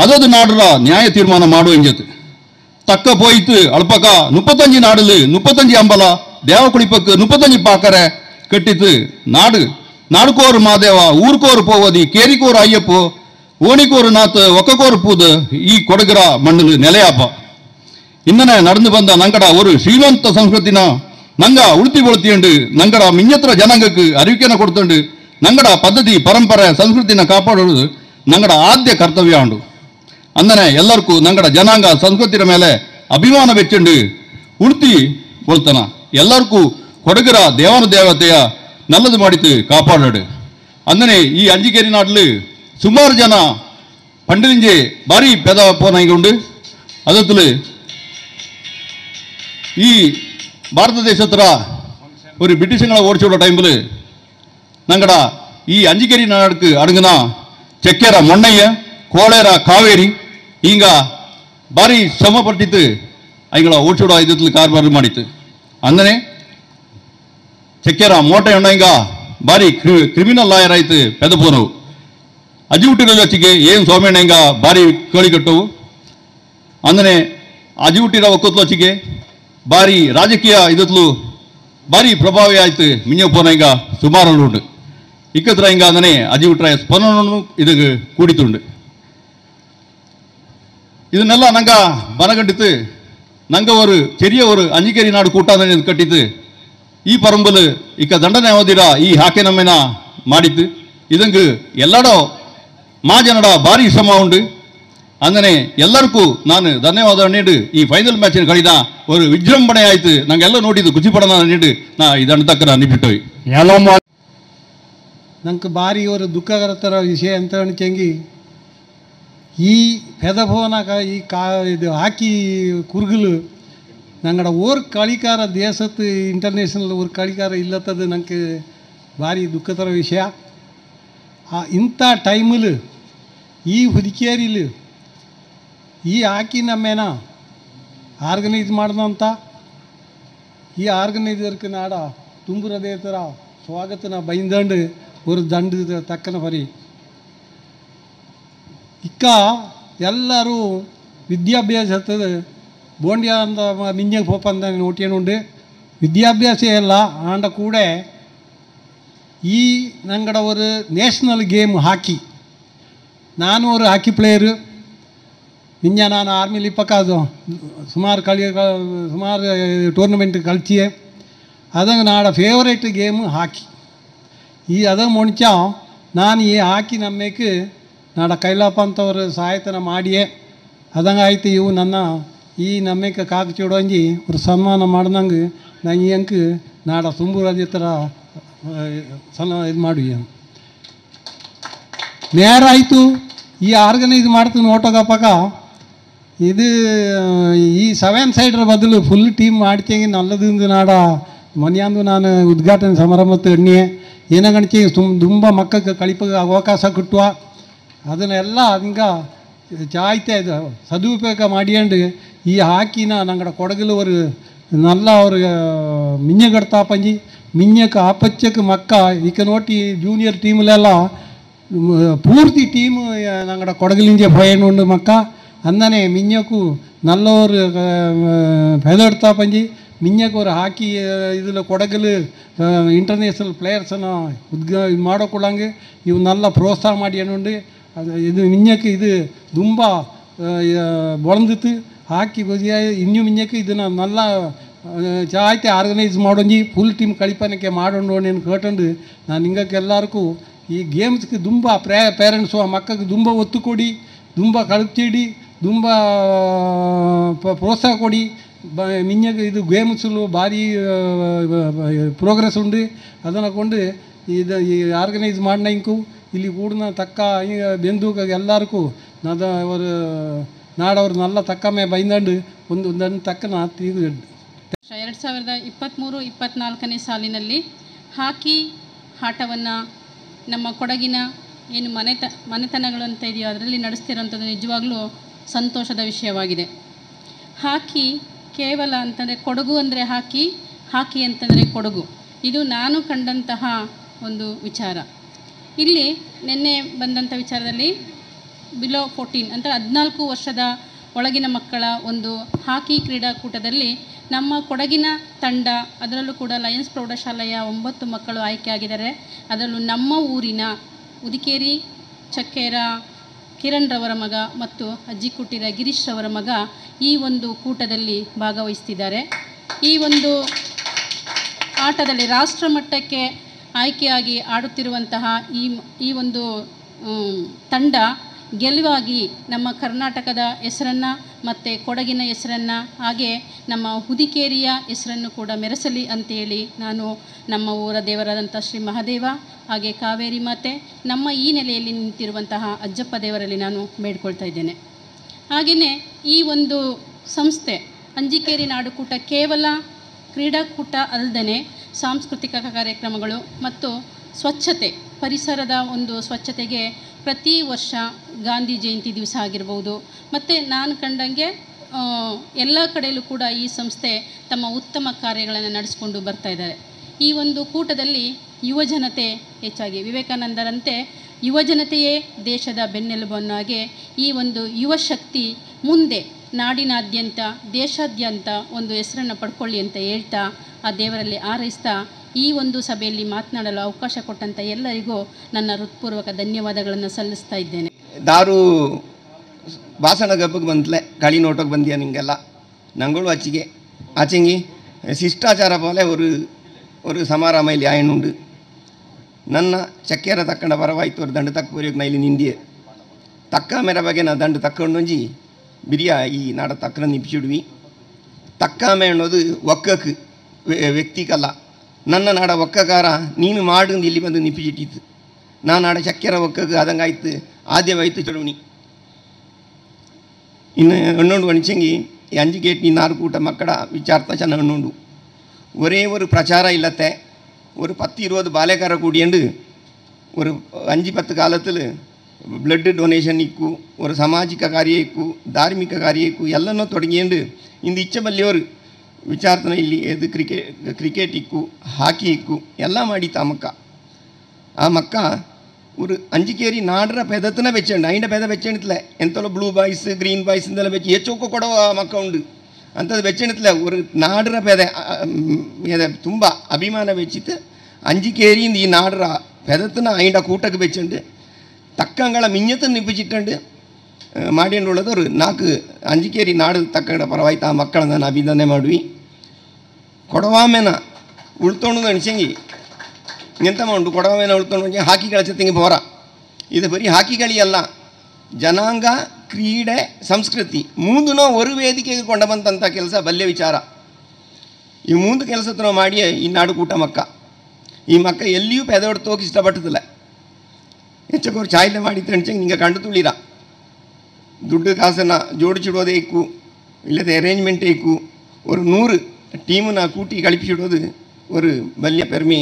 Speaker 4: அதது நாடுற நியாய தீர்மானம் மாடு ಎಂಜತ್ ತಕ್ಕ போய்த்து ಅಲ್ಪಕ 35 நாடுಲು 35 ಅಂಬಲ ದೇವ ಕುಳಿಪಕ್ಕೆ 35 ಪಾಕರೆ ಕಟ್ಟಿತ್ತು ನಾಡುಕೋರು ಮಾದೇವ ಊರ್ಕೋರು ಪೋವದಿ ಕೇರಿಕೋರು ಅಯ್ಯಪ್ಪು ಓಣಿಕೋರು ನಾತ್ ಒಕ್ಕಕೋರು ಪೂದು ಈ ಕೊಡಗರ ಮಣ್ಣಲು ನೆಲೆಯಪ್ಪ ಇನ್ನನೆ ನಡೆದು ಬಂದ ನಂಗಡ ஒரு ಶ್ರೀಮಂತ ಸಂಸ್ಕೃತಿನ ನಂಗ ಉಳ್ತಿ ಉಳ್ತಿಯಂಡು ನಂಗಡ ಮಿಂಜತ್ರ ಜನಾಂಗಕ್ಕೆ ಅರಿವಿಕೆನ ಕೊಡ್ತಂಡು ನಂಗಡ ಪದ್ಧತಿ ಪರಂಪರೆ ಸಂಸ್ಕೃತಿನ ಕಾಪಾಡೋದು ನಂಗಡ ಆದ್ಯ ಕರ್ತವ್ಯ ಉಂಡು ಅಂದನೆ ಎಲ್ಲರಿಗೂ ನಂಗಡ ಜನಾಂಗ ಸಂಸ್ಕೃತಿಯ ಮೇಲೆ ಅಭಿಮಾನ ಬೆಚ್ಚಂಡು ಉಳ್ತಿ ಕೊಳ್ತನ ಎಲ್ಲರಿಗೂ ಕೊಡಗರ ದೇವನ ದೇವತೆಯ ನಲ್ಲದು ಮಾಡಿತು ಕಾಪಾಡೋಡು ಅಂದನೆ ಈ ಅಂಜಿಗೇರಿ ನಾಡಲು ಸುಮಾರು ಜನ ಪಂಡಲಿಂಜೆ ಭಾರಿ ಪೆದ ಪೋನಾಗಿ ಉಂಡು ಅದತ್ತಲು ಈ ಭಾರತ ದೇಶತ್ರ ஒரு பிரிட்டிஷங்களை ஓடிச்சோட டைமில் நங்கடா ಈ ಅಂಜಿಗೇರಿ ನಾಡಕ್ಕೆ ಅಡಂಗನ ಚೆಕ್ಕೆರ ಮೊಣ್ಣಯ್ಯ ಕೋಳೆರ ಕಾವೇರಿ ಹಿಂಗ ಭಾರಿ ಶ್ರಮ ಪಟ್ಟಿತ್ತು ಅಯ್ಗಳ ಓಡಿಸೋಡ ಇದರಲ್ಲಿ ಕಾರ್ಬಾರ್ ಮಾಡಿತ್ತು ಅಂದನೆ ಚೆಕ್ಕೆರ ಮೋಟೆ ಅಣ್ಣ ಹಿಂಗ ಭಾರಿ ಕ್ರಿಮಿನಲ್ ಲಾಯರ್ ಆಯ್ತು ಪೆದಪೋನವು ಅಜಿಹುಟ್ಟಿರಲ್ಲಿ ಹಚ್ಚಿಗೆ ಏನು ಸೋಮಣ್ಣ ಹಿಂಗ ಭಾರಿ ಕೇಳಿಕಟ್ಟವು ಅಂದನೆ ಅಜಿಹುಟ್ಟಿರ ಒಕ್ಕತ್ಲು ಹಚ್ಚಿಗೆ ಭಾರಿ ರಾಜಕೀಯ ಇದತ್ಲು ಭಾರಿ ಪ್ರಭಾವಿ ಆಯ್ತು ಮಿಂಜಪೋನ ಹಿಂಗ ಸುಮಾರು ಉಂಟು ಇಕ್ಕತ್ರ ಹಿಂಗ ಅಂದನೆ ಅಜಿಹುಟ್ರ ಸ್ಪನನು ಇದಕ್ಕೆ ಕೂಡಿತುಂಡು ಇದನ್ನೆಲ್ಲ ನಂಗ ಬನಗಂಡಿತ್ತು ನಂಗ ஒரு ചെറിയ ஒரு ಅಂಜಿಗೇರಿ ನಾಡು ಕೂಟಾಂದನೆ ಕಟ್ಟಿತ್ತು ಈ ಪರಂಬಲು ಇಕ್ಕ ದಂಡನೆ ಓದಿರ ಈ ಹಾಕೆ ನಮ್ಮೆನ ಮಾಡಿತ್ತು ಇದಂಗೆ ಎಲ್ಲಡೋ ಮಾಜನಡ ಭಾರಿ ಶ್ರಮ ಉಂಡು ಅಂದನೆ ಎಲ್ಲರಿಗೂ ನಾನು ಧನ್ಯವಾದ ನೀಡು ಈ ಫೈನಲ್ ಮ್ಯಾಚ್ ಕಳಿದ ஒரு ವಿಜೃಂಭಣೆ ಆಯ್ತು ನಂಗೆಲ್ಲ ನೋಡಿದ್ದು ಖುಷಿ ಪಡೋಣ ನೀಡು ನಾ ಇದನ್ನು ತಕ್ಕ ನಿಪ್ಪಿಟ್ಟೋಯ್
Speaker 5: ನಂಗೆ ಭಾರಿ ஒரு ದುಃಖಕರ ವಿಷಯ ಅಂತ ಅನ್ಕಂಗಿ ಈ ಪೆದಭವನಾಗ ಈ ಇದು ಹಾಕಿ ಕುರ್ಗಲು ನಂಗಡ ಓರ್ ಕಳಿಕಾರ ದೇಶತ್ತು ಇಂಟರ್ನ್ಯಾಷನಲ್ ಓರ್ ಕಳಿಕಾರ ಇಲ್ಲತ್ತದು ನಂಗೆ ಭಾರಿ ದುಃಖತರ ವಿಷಯ ಇಂಥ ಟೈಮಲ್ಲಿ ಈ ಹುದುಕೇರಿಲಿ ಈ ಹಾಕಿ ನಮ್ಮೇನ ಆರ್ಗನೈಸ್ ಮಾಡ್ದಂಥ ಈ ಆರ್ಗನೈಸರ್ಗೆ ನಾಡ ತುಂಬ ಹೃದಯ ಥರ ಸ್ವಾಗತನ ಬೈಂದಂಡು ஒரு ದಂಡ ತಕ್ಕನ ಬರಿ ಇಕ್ಕ ಎಲ್ಲರೂ ವಿದ್ಯಾಭ್ಯಾಸದ ಬೋಂಡ್ಯ ಅಂತ ಮಿಂಜಂಗೆ ಪೋಪಂದ ನೋಟಿಯನುಂಡು ವಿದ್ಯಾಭ್ಯಾಸ ಎಲ್ಲ ಆಂಡ ಕೂಡ ಈ ನಂಗಡ ஒரு நேஷ்னல் கேம் ஹாக்கி ನಾನು ஒரு ಹಾಕಿ ಪ್ಲೇಯರು ನಿಂಜ ನಾನು ಆರ್ಮಿಲಿ ಇಪ್ಪಕ್ಕಾದು ಸುಮಾರು ಟೂರ್ನಮೆಂಟ್ ಕಲ್ತಿಯೇ ಅದಂಗೆ ನಾಡ ಫೇವರೇಟ್ ಗೇಮ್ ಹಾಕಿ ಈ ಅದ ಮುಣ್ಚ ನಾನು ಈ ಹಾಕಿ ನಮ್ಮೇಕೆ ನಾಡ ಕೈಲಾಪ ಅಂತವ್ರು ಸಹಾಯತನ ಮಾಡಿಯೇ ಅದಂಗೆ ಆಯ್ತು ಇವು ನನ್ನ ಈ ನಮ್ಮೇಕೆ ಕಾಕು ಚೂಡಂಜಿ ஒரு ಸನ್ಮಾನ ಮಾಡ್ದಂಗೆ ನಾನು ಈ ಅಂಕ ನಾಡ ತುಂಬುರದಿ ಥರ ಇದು ಮಾಡಿ ನೇರ ಆಯಿತು ಈ ಆರ್ಗನೈಸ್ ಮಾಡ್ತೀನಿ ಓಟೋಗಪ್ಪಕ ಇದು ಈ 7 ಸೈಡ್ರ ಬದಲು ಫುಲ್ ಟೀಮ್ ಮಾಡ್ತೇನೆ ನಲ್ಲದಿಂದ ನಾಡ ಮನೆಯಂದು ನಾನು ಉದ್ಘಾಟನೆ ಸಮಾರಂಭತ್ತು ಎಣ್ಣೆ ಏನಾಗಣಿಕೆ ತುಂಬ ಮಕ್ಕಕ್ಕೆ ಕಳಿಪಗೆ ಅವಕಾಶ ಕಿಟ್ಟುವ ಅದನ್ನೆಲ್ಲ ಹಿಂಗೆ ಚಾಯ್ತಾ ಇದು ಸದುಪಯೋಗ ಮಾಡಿಕೊಂಡು ಈ ಹಾಕಿನ ನಂಗಡ ಕೊಡಗಲು ஒரு நல்ல ஒரு மிஞ்சகடத்தா பஞ்சி மிஞ்சக்கு ஆப்பச்சக்கு மக்கா இக்க நோட்டி ஜூனியர் டீம்லெಲ್ಲ ಪೂರ್ತಿ ಟೀಮ್ ನಂಗಡ ಕೊಡಗಲಿಂಜೆ ಭಯನುಂಡು ಮಕ್ಕ ಅಂದನೆ ಮಿಂಜಕು ನಲ್ಲವರು ಪೆದಡ್ತಾ ಪಂಜಿ ಮಿಂಜಕ್ಕೆ ஒரு ಹಾಕಿ ಇದಿಲ್ಲ ಕೊಡಗಲು ಇಂಟರ್ನ್ಯಾಷನಲ್ ಪ್ಲೇಯರ್ಸನ್ನು ಇದು ಮಾಡೋಕೊಳ್ಳಂಗೆ ಇವು ನಲ್ಲ ಪ್ರೋತ್ಸಾಹ ಮಾಡಿ ಏನುಂಡು ಅದು ಇದು ಮಿಂಜಕ್ಕೆ ಇದು ತುಂಬ ಬಳಂದಿತ್ತು ಹಾಕಿ ಬದಿಯ ಇನ್ನೂ ಮಿಂಜಕ್ಕೆ ಇದನ್ನು ನಲ್ಲ ಚಾಯ್ತೆ ಆರ್ಗನೈಸ್ ಮಾಡೋಂಜಿ ಫುಲ್ ಟೀಮ್ ಕಳಿಪನಕ್ಕೆ ಮಾಡೋಣ ಏನು ಕೇಟಂಡು ನಾನು ಹಿಂಗಕ್ಕೆ ಎಲ್ಲರಿಗೂ ಈ ಗೇಮ್ಸ್ಗೆ ತುಂಬ ಪೇರೆಂಟ್ಸು ಆ ಮಕ್ಕಳಿಗೆ ತುಂಬ ಒತ್ತು ಕೊಡಿ ತುಂಬ ಕಳಿಸಿಡಿ ತುಂಬ ಪ್ರೋತ್ಸಾಹ ಕೊಡಿ ಮಿಂಜಕ್ಕೆ ಇದು ಗೇಮ್ಸಲು ಭಾರಿ ಪ್ರೋಗ್ರೆಸ್ ಉಂಡು ಅದನ್ನು ಕೊಂಡು ಇದು ಈ ಆರ್ಗನೈಸ್ ಮಾಡಿನಂಕು ಇಲ್ಲಿ ಕೂಡನ ತಕ್ಕ ಬೆಂದೂಕ ಎಲ್ಲರಿಗೂ ನದ ಅವರು ನಾಡವ್ರು ನಲ್ಲ ತಕ್ಕಮೆ ಬೈಂದಂಡು ಒಂದೊಂದು ತಕ್ಕನ ತೀಗು
Speaker 6: 2023-24ನೇ ಸಾಲಿನಲ್ಲಿ ಹಾಕಿ ಆಟವನ್ನು ನಮ್ಮ ಕೊಡಗಿನ ಏನು ಮನೆತನಗಳು ಅಂತ ಇದೆಯೋ ಅದರಲ್ಲಿ ನಡೆಸ್ತಿರೋಂಥದ್ದು ನಿಜವಾಗ್ಲೂ ಸಂತೋಷದ ವಿಷಯವಾಗಿದೆ. ಹಾಕಿ ಕೇವಲ ಅಂತಂದರೆ ಕೊಡಗು ಅಂದರೆ ಹಾಕಿ ಅಂತಂದರೆ ಕೊಡಗು, ಇದು ನಾನು ಕಂಡಂತಹ ಒಂದು ವಿಚಾರ. ಇಲ್ಲಿ ನಿನ್ನೆ ಬಂದಂಥ ವಿಚಾರದಲ್ಲಿ ಬಿಲೋ 14 ಅಂತ 14 ವರ್ಷದ ಒಳಗಿನ ಮಕ್ಕಳ ಒಂದು ಹಾಕಿ ಕ್ರೀಡಾಕೂಟದಲ್ಲಿ ನಮ್ಮ ಕೊಡಗಿನ ತಂಡ, ಅದರಲ್ಲೂ ಕೂಡ ಲಯನ್ಸ್ ಪ್ರೌಢಶಾಲೆಯ 9 ಮಕ್ಕಳು ಆಯ್ಕೆಯಾಗಿದ್ದಾರೆ. ಅದರಲ್ಲೂ ನಮ್ಮ ಊರಿನ ಉದಿಕೇರಿ ಚಕ್ಕೇರ ಕಿರಣ್ ರವರ ಮಗ ಮತ್ತು ಅಜ್ಜಿಕುಟ್ಟಿರ ಗಿರೀಶ್ ರವರ ಮಗ ಈ ಒಂದು ಕೂಟದಲ್ಲಿ ಭಾಗವಹಿಸ್ತಿದ್ದಾರೆ. ಈ ಒಂದು ಆಟದಲ್ಲಿ ರಾಷ್ಟ್ರ ಮಟ್ಟಕ್ಕೆ ಆಯ್ಕೆಯಾಗಿ ಆಡುತ್ತಿರುವಂತಹ ಈ ಒಂದು ತಂಡ ಗೆಲುವಾಗಿ ನಮ್ಮ ಕರ್ನಾಟಕದ ಹೆಸರನ್ನು ಮತ್ತು ಕೊಡಗಿನ ಹೆಸರನ್ನು ಹಾಗೆ ನಮ್ಮ ಹುದಿಕೇರಿಯ ಹೆಸರನ್ನು ಕೂಡ ಮೆರೆಸಲಿ ಅಂತೇಳಿ ನಾನು ನಮ್ಮ ಊರ ದೇವರಾದಂಥ ಶ್ರೀ ಮಹಾದೇವ ಹಾಗೆ ಕಾವೇರಿ ಮಾತೆ, ನಮ್ಮ ಈ ನೆಲೆಯಲ್ಲಿ ನಿಂತಿರುವಂತಹ ಅಜ್ಜಪ್ಪ ದೇವರಲ್ಲಿ ನಾನು ಬೇಡ್ಕೊಳ್ತಾ ಇದ್ದೇನೆ. ಹಾಗೆಯೇ ಈ ಒಂದು ಸಂಸ್ಥೆ ಅಂಜಿಕೇರಿ ನಾಡುಕೂಟ ಕೇವಲ ಕ್ರೀಡಾಕೂಟ ಅಲ್ಲದೆ ಸಾಂಸ್ಕೃತಿಕ ಕಾರ್ಯಕ್ರಮಗಳು ಮತ್ತು ಸ್ವಚ್ಛತೆ, ಪರಿಸರದ ಒಂದು ಸ್ವಚ್ಛತೆಗೆ ಪ್ರತಿ ವರ್ಷ ಗಾಂಧಿ ಜಯಂತಿ ದಿವಸ ಆಗಿರ್ಬೋದು ಮತ್ತು ನಾನು ಕಂಡಂಗೆ ಎಲ್ಲ ಕಡೆಯಲ್ಲೂ ಕೂಡ ಈ ಸಂಸ್ಥೆ ತಮ್ಮ ಉತ್ತಮ ಕಾರ್ಯಗಳನ್ನು ನಡೆಸ್ಕೊಂಡು ಬರ್ತಾ ಇದ್ದಾರೆ. ಈ ಒಂದು ಕೂಟದಲ್ಲಿ ಯುವಜನತೆ ಹೆಚ್ಚಾಗಿ ವಿವೇಕಾನಂದರಂತೆ ಯುವಜನತೆಯೇ ದೇಶದ ಬೆನ್ನೆಲುಬನ್ನಾಗಿ ಈ ಒಂದು ಯುವ ಶಕ್ತಿ ಮುಂದೆ ನಾಡಿನಾದ್ಯಂತ ದೇಶಾದ್ಯಂತ ಒಂದು ಹೆಸರನ್ನು ಪಡ್ಕೊಳ್ಳಿ ಅಂತ ಹೇಳ್ತಾ ಆ ದೇವರಲ್ಲಿ ಹಾರೈಸ್ತಾ ಈ ಒಂದು ಸಭೆಯಲ್ಲಿ ಮಾತನಾಡಲು ಅವಕಾಶ ಕೊಟ್ಟಂಥ ಎಲ್ಲರಿಗೂ ನನ್ನ ಹೃತ್ಪೂರ್ವಕ ಧನ್ಯವಾದಗಳನ್ನು ಸಲ್ಲಿಸ್ತಾ ಇದ್ದೇನೆ.
Speaker 7: ದಾರು ಭಾಷಣ ಗಬ್ಬಕ್ಕೆ ಬಂತಲೆ களி ನೋಟಕ್ಕೆ ಬಂದಿಯಾ ನಿಂಗೆಲ್ಲ ನಂಗಳು ಆಚೆಂಗಿ ಶಿಷ್ಟಾಚಾರ പോലെ ഒരു സമാരാമയിൽ ആയനുണ്ട് ನನ್ನ ಚಕ್ಕೆರ ತಕ್ಕಂಡ ಬರವಾಯ್ತು ಅವ್ರು ದಂಡ ತಕ್ಕ ಬರೆಯೋಕೆ ನಾ ಇಲ್ಲಿ ನಿಂದಿಯೆ ತಕ್ಕ ಮೇರ ಬಗ್ಗೆ ನಾ ದಂಡ ತಕ್ಕೊಂಡೊಂಜಿ ಬಿರಿಯಾ ಈ ನಾಡ ತಕ್ಕನ ನಿಪ್ಪಿಸಿಡ್ವಿ. ತಕ್ಕಾಮೆ ಅನ್ನೋದು ಒಕ್ಕಕ್ಕೆ ವ್ಯಕ್ತಿಗಲ್ಲ. ನನ್ನ ನಾಡ ಒಕ್ಕಕಾರ ನೀನು ಮಾಡು ಇಲ್ಲಿ ಬಂದು ನಿಪ್ಪಿಸಿಟ್ಟಿತ್ತು. ನಾನು ನಾಡ ಚಕ್ಕೆರ ಒಕ್ಕಕ್ಕೆ ಅದಂಗಾಯ್ತು ಆದ್ಯವಾಯ್ತು ಚಳುವಣಿ. ಇನ್ನು ಹಣ್ಣೊಂಡು ಒಣಚಂಗಿ ಈ ಅಂಜಿಗೇಟ್ ನೀನು 4 ಕೂಟ ಮಕ್ಕಳ ವಿಚಾರ್ತ ಚೆನ್ನಾಗಿ ಹಣ್ಣುಂಡು ஒரே ஒரு பிரச்சாரம் இல்லத்தை ஒரு 10-20 பாலைக்கார கூடியண்டு ஒரு 5-10 காலத்தில் ಬ್ಲಡ್ ಡೊನೇಷನ್ ಇಕ್ಕು ஒரு ಸಾಮಾಜಿಕ ಕಾರ್ಯ ಇಕ್ಕು ಧಾರ್ಮಿಕ ಕಾರ್ಯ ಇಕ್ಕು ಎಲ್ಲನೂ ತೊಡಗಿಯಂಡು ಇಂದು ಇಚ್ಛೆಬಲ್ಲಿಯವರು ವಿಚಾರ್ತನ ಇಲ್ಲಿ ಎದು ಕ್ರಿಕೆಟ್ ಇಕ್ಕು ಹಾಕಿ ಇಕ್ಕು ಎಲ್ಲ ಮಾಡಿತ್ತು ಆ ಮಕ್ಕ ஒரு ಅಂಜಿಕೇರಿ ನಾಡರ ಪೆದತನ ಬೆಚ್ಚಂಡು ಐಂಡ ಪೆದ ಬೆಚ್ಚಣಿತ್ಲೆ ಎಂತಲೋ ಬ್ಲೂ ಬಾಯ್ಸ್ ಗ್ರೀನ್ ಬಾಯ್ಸ್ ಇಂದೆಲ್ಲ ಬೆಚ್ಚಿ ಹೆಚ್ಚೊಕ್ಕ ಕೊಡುವ ಮಕ್ಕ ಉಂಡು ಅಂಥದ್ದು ಬೆಚ್ಚಣಿತ್ಲೆ ஒரு ನಾಡರ ಪೆದ ತುಂಬ ಅಭಿಮಾನ ಬೆಚ್ಚಿತ್ತು. ಅಂಜಿಕೇರಿಯಿಂದ ಈ ನಾಡರ ಪೆದತನ ಐಂಡ ಕೂಟಕ್ಕೆ ಬೆಚ್ಚಂಡು ತಕ್ಕಂಗಳ ಮಿಂಜತನ್ನು ನಿಪ್ಪಿಸಿಟ್ಟಂಡು ಮಾಡಿಯಂಡುಳ್ಳದು ஒரு 4 ಅಂಜಿಕೇರಿ ನಾಡು ತಕ್ಕಂಡ ಪರವಾಯ್ತು ಆ ಮಕ್ಕಳನ್ನ ನಾನು ಅಭಿನಂದನೆ ಮಾಡುವಿ. ಕೊಡವಾಮೆನ ಉಳ್ತೊಂಡು ಅನಿಸಂಗಿ ಎಂತ ಮಾಡು ಕೊಡವಾಮೆನ ಉಳ್ತೊಂಡು ಹಾಕಿ കളിച്ചെങ്കിൽ പോരാ. ಇದು ಬರೀ ಹಾಕಿ കളിಯಲ್ಲ, ಜನಾಂಗ ಕ್ರೀಡೆ ಸಂಸ್ಕೃತಿ ಮೂಂದೂ ಒಂದು ವೇದಿಕೆಗೆ ಕೊಂಡ ಬಂದಂಥ ಕೆಲಸ ಬಲ್ಯ ವಿಚಾರ. ಈ 3 ಕೆಲಸದ ನಾವು ಮಾಡಿ ಈ ನಾಡು ಕೂಟ ಮಕ್ಕ ಈ ಮಕ್ಕ ಎಲ್ಲಿಯೂ ಪೆದೊಡ್ತು ಹೋಗಿ ಇಷ್ಟಪಟ್ಟದಿಲ್ಲ. ಹೆಚ್ಚಕೋರು ಚಾಯ್ಲೆ ಮಾಡಿ ತಣಿಸಂಗೆ ನಿಂಗೆ ಕಂಡು ತುಳಿರ ದುಡ್ಡು ಕಾಸನ್ನು ಜೋಡಿಸಿಡೋದೇ ಇಕ್ಕು ಇಲ್ಲದೆ ಅರೇಂಜ್ಮೆಂಟೇ ಇಕ್ಕು ஒரு 100 ಟೀಮನ್ನ ಕೂಟಿ ಕಳಿಸಿಡೋದು ஒரு ಬಲ್ಯ ಪೆರ್ಮೆ.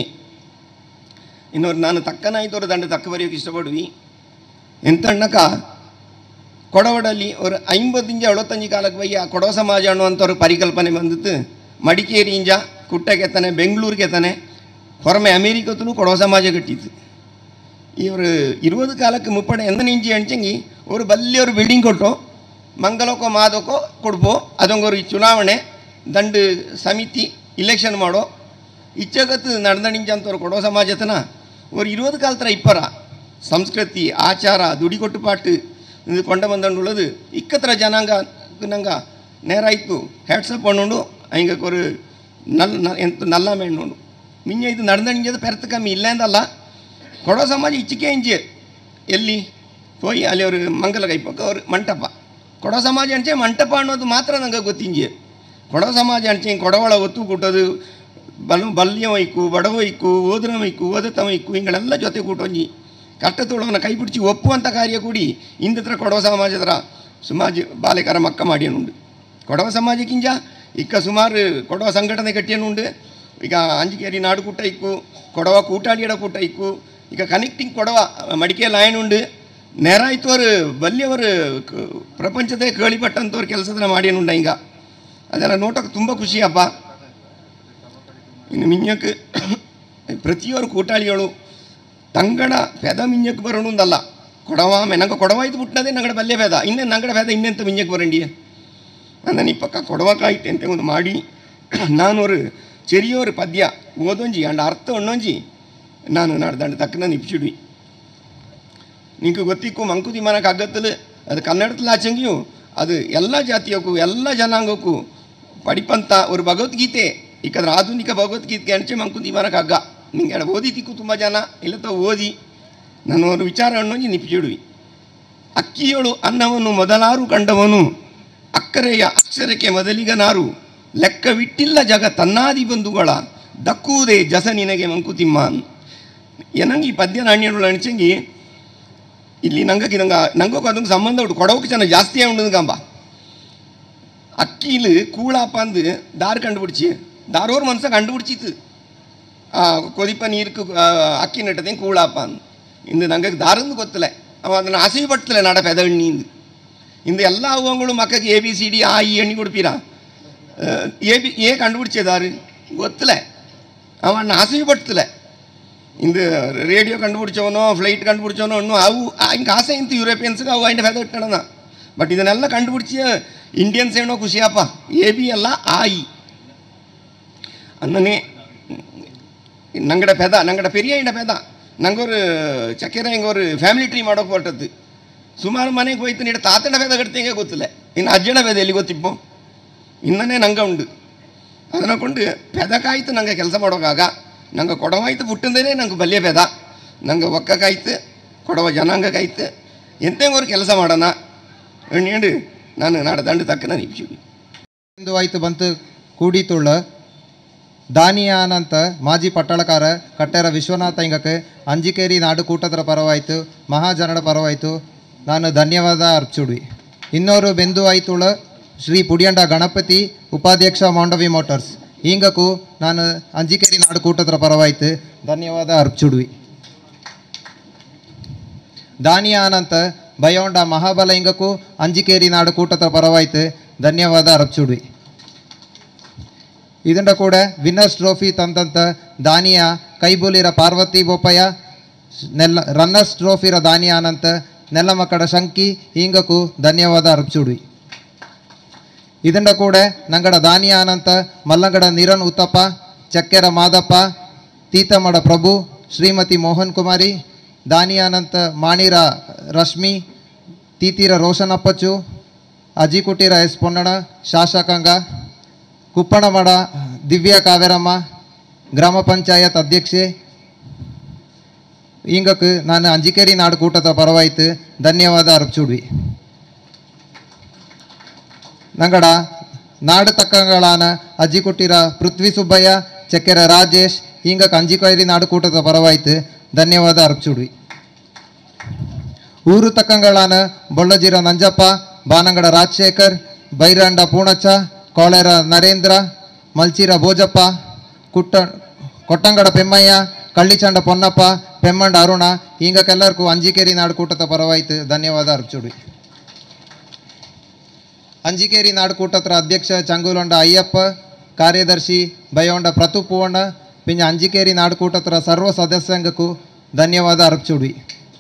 Speaker 7: ಇನ್ನೊರು ನಾನು ತಕ್ಕನಾಯ್ತವ್ರ ದಂಡ ತಕ್ಕ ಬರೆಯೋಕೆ ಇಷ್ಟಪಡುವಿ. ಎಂತ ಅಣ್ಣಕ್ಕ ಕೊಡವಡಲ್ಲಿ ஒரு 50-75 ಕಾಲಕ್ಕೆ ಬಯ್ಯ ಕೊಡವ ಸಮಾಜ ಅನ್ನುವಂಥವ್ರ ಪರಿಕಲ್ಪನೆ ಬಂದಿತ್ತು. ಮಡಿಕೇರಿಯಿಂದ ಕುಟ್ಟಕ್ಕೆತ್ತಾನೆ ಬೆಂಗಳೂರಿಗೆತ್ತಾನೆ ಹೊರಮೆ ಅಮೇರಿಕತ್ತೂ ಕೊಡವ ಸಮಾಜ ಕಟ್ಟಿತ್ತು. ಇವರು 20 ಕಾಲಕ್ಕೆ ಮುಪ್ಪಡೆ ಎಂದ ನಿಂಜಿ ಅಣ್ಚಂಗಿ ಅವರು ಬಲ್ಲಿ ಅವರು ಬಿಲ್ಡಿಂಗ್ ಕೊಟ್ಟು ಮಂಗಲಕ್ಕೋ ಮಾದಕ್ಕೋ ಕೊಡ್ಬೋ ಅದೊಂಗೊರು ಚುನಾವಣೆ ದಂಡು ಸಮಿತಿ ಇಲೆಕ್ಷನ್ ಮಾಡೋ ಇಚ್ಛಗತ್ತು ನಡೆದಣಿಂಜ ಅಂತವ್ರು ಕೊಡೋ ಸಮಾಜತನ ஒரு 20 ಕಾಲತ್ರ ಇಪ್ಪರ ಸಂಸ್ಕೃತಿ ಆಚಾರ ದುಡಿಕೊಟ್ಟುಪಾಟು ಇದು ಕೊಂಡ ಬಂದುಳ್ಳದು ಇಕ್ಕತ್ರ ಜನಾಂಗ ನಂಗೆ ನೇರಾಯ್ತು ಹ್ಯಾಟ್ಸಪ್ ಪಣ್ಣುಂಡು ಹಿಂಗೆ ஒரு ಎಂತ ನಲ್ಲ ಮೇಣ್ಣುಂಡು ಮಿಂಜ ಇದು ನಡೆದಣಿಂಜದ ಪೆರ್ತ ಕಮ್ಮಿ ಇಲ್ಲ ಎಂದಲ್ಲ. ಕೊಡೋ ಸಮಾಜ ಇಚ್ಚಿಕೆ ಇಂಜಿ ಎಲ್ಲಿ ಹೋಗಿ ಅಲ್ಲಿ ಅವರು ಮಂಗಲ ಕೈಪಕ್ಕ ಅವರು ಮಂಟಪ ಕೊಡೋ ಸಮಾಜ ಅಂಚೆ ಮಂಟಪ ಅನ್ನೋದು ಮಾತ್ರ ನಂಗೆ ಗೊತ್ತಿಂಜಿ. ಕೊಡೋ ಸಮಾಜ ಅಂಚೆ ಕೊಡವಳ ಒತ್ತು ಕೊಟ್ಟೋದು ಬಲ್ಯ ವೈಕು ಬಡವ ವೈಕು ಓದ್ರ ವೈಕು ಓದತ ವೈಕು ಹಿಂಗಳೆಲ್ಲ ಜೊತೆ ಕೂಟೊಂಜಿ ಕಷ್ಟತೋಳವನ್ನ ಕೈ ಬಿಡಿಸಿ ಒಪ್ಪುವಂಥ ಕಾರ್ಯ ಕೂಡಿ ಇಂದತ್ರ ಕೊಡವ ಸಮಾಜದ ಸುಮಾರು ಬಾಲೆಕರ ಮಕ್ಕ ಮಾಡಿಯನುಂಡು. ಕೊಡವ ಸಮಾಜಕ್ಕಿಂಜ ಇಕ್ಕ ಸುಮಾರು ಕೊಡವ ಸಂಘಟನೆ ಕಟ್ಟಿಯನುಂಡು. ಈಗ ಅಂಜಿಕೇರಿ ನಾಡು ಕೂಟ ಇಕ್ಕು ಕೊಡವ ಕೂಟಾಳಿಯಡ ಕೂಟ ಇಕ್ಕು ಈಗ ಕನೆಕ್ಟಿಂಗ್ ಕೊಡವ ಮಡಿಕೆ ಲೈನ್ ಉಂಡು ನೇರಾಯ್ತವರು ಬಲ್ಲಿಯವರು ಪ್ರಪಂಚದೇ ಕೇಳಿಪಟ್ಟಂಥವ್ರು ಕೆಲಸದ ಮಾಡಿಯನುಂಡ. ಹಿಂಗ ಅದೆಲ್ಲ ನೋಟಕ್ಕೆ ತುಂಬ ಖುಷಿಯಪ್ಪ. ಇನ್ನು ಮಿಂಜಕ್ಕೆ ಪ್ರತಿಯೊರು ಕೂಟಾಳಿಗಳು ತಂಗಡ ಪೆದ ಮಿಂಜಕ್ಕೆ ಬರೋಣಂದಲ್ಲ ಕೊಡವಾಮೆ ನಂಗೆ ಕೊಡವಾಯ್ತು ಬಿಟ್ಟದೆ ನಂಗಡೆ ಬಲ್ಲೆ ಭೇದ ಇನ್ನೇನು ನಂಗಡೆ ಭೇದ ಇನ್ನೆಂತ ಮಿಂಜಕ್ಕೆ ಬರಂಡಿಯ ನನ್ನ ಪಕ್ಕ ಕೊಡವಕಾಯ್ತು ಅಂತ ಒಂದು ಮಾಡಿ ನಾನು ஒரு ചെറിയൊരു ಪದ್ಯ ಓದೊಂಜಿ ಅಂಡ ಅರ್ಥ ಒಣ್ಣೊಂಜಿ ನಾನು ನಾಡ್ದಂಡು ತಕ್ಕನ ನಿಪ್ಸಿಡ್ವಿ ನಿಂಗೆ ಗೊತ್ತಿಕ್ಕು ಮಂಕುತಿ ಮನಕ್ಕೆ ಅಗತ್ತಲು ಅದು ಕನ್ನಡದಲ್ಲಿ ಆಚೆಂಗಿಯೂ ಅದು ಎಲ್ಲ ಜಾತಿಯಕ್ಕೂ ಎಲ್ಲ ಜನಾಂಗಕ್ಕೂ ಪಡಿಪಂತ ಒಂದು ಭಗವದ್ಗೀತೆ ಇಕ್ಕದ್ರ ಆಧುನಿಕ ಭಗವದ್ಗೀತೆ ಅಣಚೆ ಮಂಕುತಿ ಮನಕ್ಕೆ ಅಗ್ಗ ನಿಂಗೆ ಎಡ ಓದಿತಿಕ್ಕು ತುಂಬ ಜನ ಇಲ್ಲತ್ತ ಓದಿ ನಾನು ಒಂದು ವಿಚಾರ ಒಣ್ಣೊಂಜಿ ನಿಪ್ಸಿಡ್ವಿ ಅಕ್ಕಿಯೊಳು ಅನ್ನವನ್ನು ಮೊದಲಾರು ಕಂಡವನು ಅಕ್ಕರೆಯ ಅಕ್ಷರಕ್ಕೆ ಮೊದಲಿಗನಾರು ಲೆಕ್ಕವಿಟ್ಟಿಲ್ಲ ಜಗ ತನ್ನಾದಿ ಬಂಧುಗಳ ದಕ್ಕುವುದೇ ಜಸ ನಿನಗೆ ಮಂಕುತಿಮ್ಮ ಏನಂಗೆ ಈ ಪದ್ಯ ನಾಣ್ಯಗಳು ಅಣಿಸಂಗಿ ಇಲ್ಲಿ ನಂಗೆ ನಂಗೋಕೆ ಅದಕ್ಕೆ ಸಂಬಂಧ ಉಂಟು ಕೊಡೋಕೆ ಚೆನ್ನಾಗಿ ಜಾಸ್ತಿಯೇ ಉಂಟು ಕಂಬ ಅಕ್ಕಿಲು ಕೂಳಾಪ ಅಂದು ದಾರು ಕಂಡುಬಿಡ್ಚಿ ದಾರೋರ್ ಮನ್ಸ ಕಂಡುಬಿಡ್ಚಿತ್ತು ಕೊದಿಪ ನೀರ್ಕು ಅಕ್ಕಿ ನೆಟ್ಟದೆ ಕೂಳಾಪ ಅಂದು ಇಂದು ನಂಗೆ ದಾರಂದು ಗೊತ್ತಲ್ಲ ಅವ ಅದನ್ನು ಆಸೆ ಪಡ್ತಲೆ ನಾಡ ಪೆದಣ್ಣಿ ಇಂದು ಎಲ್ಲ ಹೂವಗಳು ಮಕ್ಕಳಿಗೆ ABCD ಆ ಈ ಎಣ್ಣೆ ಕೊಡ್ತೀರಾ ಏ ಕಂಡುಬಿಡ್ಚೇದಾರು ಗೊತ್ತಲೆ ಅವನ್ನ ಆಸೆ ಪಡ್ತಲೆ ಇಂದು ರೇಡಿಯೋ ಕಂಡುಬಿಡ್ಚವನೋ ಫ್ಲೈಟ್ ಕಂಡುಬಿಡ್ಚವನೋ ಅನ್ನು ಅವು ಹಿಂಗೆ ಆಸೆ ಇಂತು ಯುರೋಪಿಯನ್ಸ್ಗೆ ಅವು ಐಂಡ ಫೆದ ಇಟ್ಟಣ ಬಟ್ ಇದನ್ನೆಲ್ಲ ಕಂಡುಬಿಡ್ಚಿ ಇಂಡಿಯನ್ಸ್ ಏನೋ ಖುಷಿಯಪ್ಪ AB ಅಲ್ಲ ಆಯಿ ಅನ್ನನೇ ನಂಗಡ ಪೆದ ನಂಗಡ ಪೆರಿಯ ಇಂಡ ಪೆದ ನಂಗೊರು ಚಕ್ಕೆರ ಹಿಂಗೆ ಫ್ಯಾಮಿಲಿ ಟ್ರೀ ಮಾಡೋಕೆ ಹೊರಟದ್ದು ಸುಮಾರು ಮನೆಗೆ ಹೋಯ್ತು ನೀಡ ತಾತನ ಪೆದ ಕಟ್ತಿಗೆ ಗೊತ್ತಿಲ್ಲ ಇನ್ನು ಅಜ್ಜನ ಪೆದ ಎಲ್ಲಿ ಗೊತ್ತಿಪ್ಪೋ ಇನ್ನನೇ ನಂಗೆ ಉಂಡು ಅದನ್ನು ಕೊಂಡು ಪೆದಕಾಯ್ತು ನಂಗೆ ಕೆಲಸ ಮಾಡೋಕ್ಕಾಗ ನಂಗೆ ಕೊಡವಾಯ್ತು ಬಿಟ್ಟಿಂದೇ ನಂಗೆ ಬಲ್ಯ ಪೆದ ನಂಗೆ ಒಕ್ಕಕ್ಕಾಯ್ತು ಕೊಡವ ಜನಾಂಗಕ್ಕಾಯ್ತು ಎಂತೆಂಗೋರು ಕೆಲಸ ಮಾಡೋಣ ಎಣ್ಣು ನಾನು ನಾಡ ದಂಡು ತಕ್ಕನ ನಿಪ್ಸಿ
Speaker 8: ಎಂದು ಆಯ್ತು ಬಂತು ಕೂಡಿತುಳ್ಳ ದಾನಿಯಾನಂತ ಮಾಜಿ ಪಟ್ಟಳಕಾರ ಕಟ್ಟೆರ ವಿಶ್ವನಾಥ ಹಿಂಗಕ್ಕೆ ಅಂಜಿಕೇರಿ ನಾಡು ಕೂಟದ್ರ ಪರವಾಯ್ತು ಮಹಾಜನಡ ಪರವಾಯ್ತು ನಾನು ಧನ್ಯವಾದ ಅರ್ಚುಡ್ವಿ ಇನ್ನೋರು ಬೆಂದು ಆಯ್ತುಳ ಶ್ರೀ ಪುಡಿಯಂಡ ಗಣಪತಿ ಉಪಾಧ್ಯಕ್ಷ ಮಾಂಡವಿ ಮೋಟರ್ಸ್ ಹಿಂಗಕ್ಕೂ ನಾನು ಅಂಜಿಕೇರಿ ನಾಡು ಕೂಟದ್ರ ಪರವಾಯ್ತು ಧನ್ಯವಾದ ಅರ್ಚುಡ್ವಿ ದಾನಿಯಾನಂತ ಬಯೋಂಡ ಮಹಾಬಲ ಹಿಂಗಕ್ಕೂ ಅಂಜಿಕೇರಿ ನಾಡು ಕೂಟದ್ರ ಪರವಾಯ್ತು ಧನ್ಯವಾದ ಅರ್ಚುಡ್ವಿ ಇದರ ಕೂಡ ವಿನ್ನರ್ಸ್ ಟ್ರೋಫಿ ತಂದಂತ ದಾನಿಯ ಕೈಬೂಲಿರ ಪಾರ್ವತಿ ಬೋಪಯ್ಯ ನೆಲ್ಲ ರನ್ನರ್ಸ್ ಟ್ರೋಫಿರ ದಾನಿಯ ಅನಂತ ನೆಲ್ಲಮಕ್ಕಡ ಶಂಕಿ ಹಿಂಗಕ್ಕೂ ಧನ್ಯವಾದ ಅರ್ಚುಡ್ವಿ ಇದರ ಕೂಡ ನಂಗಡ ದಾನಿಯ ಅನಂತ ಮಲ್ಲಂಗಡ ನೀರನ್ ಉತ್ತಪ್ಪ ಚಕ್ಕೆರ ಮಾದಪ್ಪ ತೀತಮಡ ಪ್ರಭು ಶ್ರೀಮತಿ ಮೋಹನ್ ಕುಮಾರಿ ದಾನಿಯ ಅನಂತ ಮಾಣಿರ ರಶ್ಮಿ ತೀತಿರ ರೋಷನಪ್ಪಚ್ಚು ಅಜಿಕುಟಿರ ಎಸ್ ಪೊನ್ನಣ ಶಾಸಕಾಂಗ ಕುಪ್ಪಣಮಡ ದಿವ್ಯ ಕಾವೇರಮ್ಮ ಗ್ರಾಮ ಪಂಚಾಯತ್ ಅಧ್ಯಕ್ಷೆ ಹಿಂಗಕ್ಕೆ ನಾನು ಅಂಜಿಕೇರಿ ನಾಡು ಕೂಟದ ಪರವಾಯ್ತು ಧನ್ಯವಾದ ಅರ್ಚುಡ್ವಿ ನಂಗಡ ನಾಡು ತಕ್ಕಂಗಳಾನ ಅಜ್ಜಿ ಕೊಟ್ಟಿರ ಪೃಥ್ವಿ ಸುಬ್ಬಯ್ಯ ಚಕ್ಕೆರ ರಾಜೇಶ್ ಹಿಂಗಕ್ಕೆ ಅಂಜಿಕೇರಿ ನಾಡು ಕೂಟದ ಪರವಾಯ್ತು ಧನ್ಯವಾದ ಅರ್ಚುಡ್ವಿ ಊರು ತಕ್ಕಂಗಳಾನ ಬೊಳ್ಳಜಿರ ನಂಜಪ್ಪ ಬಾನಂಗಡ ರಾಜಶೇಖರ್ ಬೈರಂಡ ಪೂಣಚ್ಚ ಕೋಳೆರ ನರೇಂದ್ರ ಮಲ್ಚಿರ ಭೋಜಪ್ಪ ಕೊಟ್ಟಂಗಡ ಪೆಮ್ಮಯ್ಯ ಕಳ್ಳಿಚಂಡ ಪೊನ್ನಪ್ಪ ಪೆಮ್ಮಂಡ ಅರುಣ ಹಿಂಗಕ್ಕೆಲ್ಲರಿಗೂ ಅಂಜಿಕೇರಿ ನಾಡು ಕೂಟದ ಪರವಾಯ್ತು ಧನ್ಯವಾದ ಅರ್ಚುಡ್ವಿ ಅಂಜಿಕೇರಿ ನಾಡು ಕೂಟತ್ರ ಅಧ್ಯಕ್ಷ ಚಂಗುಲೊಂಡ ಅಯ್ಯಪ್ಪ ಕಾರ್ಯದರ್ಶಿ ಬಯೋಂಡ ಪ್ರತು ಪೂವಣ್ಣ ಪಿಂಜ ಅಂಜಿಕೇರಿ ನಾಡು ಕೂಟತ್ರ ಸರ್ವ ಸದಸ್ಯಾಂಗಕ್ಕೂ ಧನ್ಯವಾದ ಅರ್ಚುಡ್ವಿ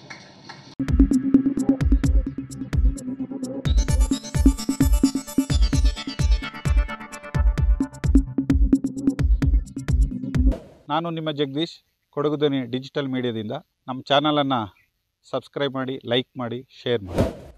Speaker 9: ನಾನು ನಿಮ್ಮ ಜಗದೀಶ್ ಕೊಡಗು ಧ್ವನಿ ಡಿಜಿಟಲ್ ಮೀಡಿಯಾದಿಂದ ನಮ್ಮ ಚಾನಲನ್ನು ಸಬ್ಸ್ಕ್ರೈಬ್ ಮಾಡಿ ಲೈಕ್ ಮಾಡಿ ಶೇರ್ ಮಾಡಿ